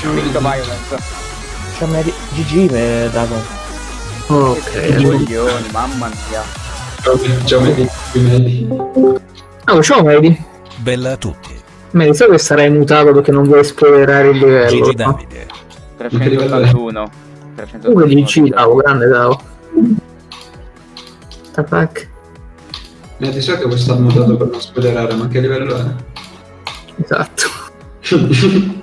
Vinto Violence. GG Dago. Ok. Coglioni, mamma mia. Ciao Medi. Oh, ciao Medi. Bella a tutti. Medi, so che sarai mutato perché non vuoi spoilerare il livello. Gigi No? Davide. 381. Comunque GG Davo, grande Davo. Tapac. Medi, so che vuoi star mutato per non spoilerare, ma che livello è? Esatto.